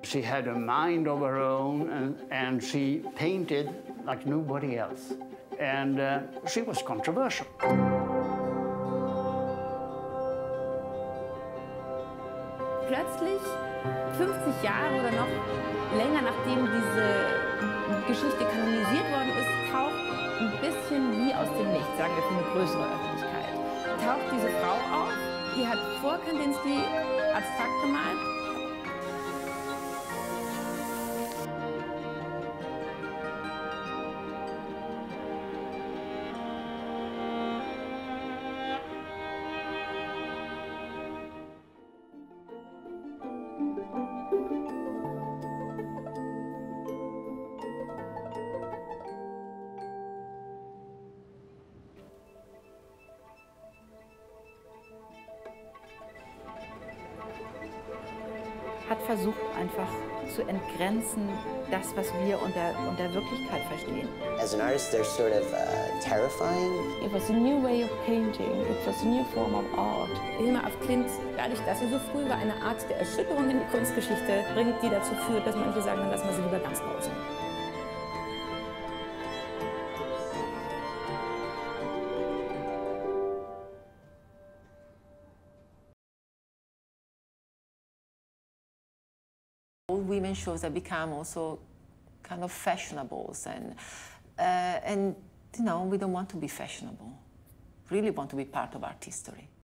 She had a mind of her own, and she painted like nobody else. And she was controversial. Plötzlich, 50 Jahre oder noch länger nachdem diese Geschichte kanonisiert worden ist, taucht ein bisschen wie aus dem Nichts, sagen wir für eine größere Öffentlichkeit, taucht diese Frau auf, die hat vor Kandinsky abstrakt gemalt. Hat versucht, einfach zu entgrenzen, das, was wir unter Wirklichkeit verstehen. As an artist, they're sort of terrifying. It was a new way of painting. It was a new form of art. Hill af Klint, dadurch, dass sie so früh war, eine Art der Erschütterung in die Kunstgeschichte bringt, die dazu führt, dass manche sagen, dann lassen wir sie lieber ganz draußen. All women shows have become also kind of fashionables, and you know, we don't want to be fashionable. Really want to be part of art history.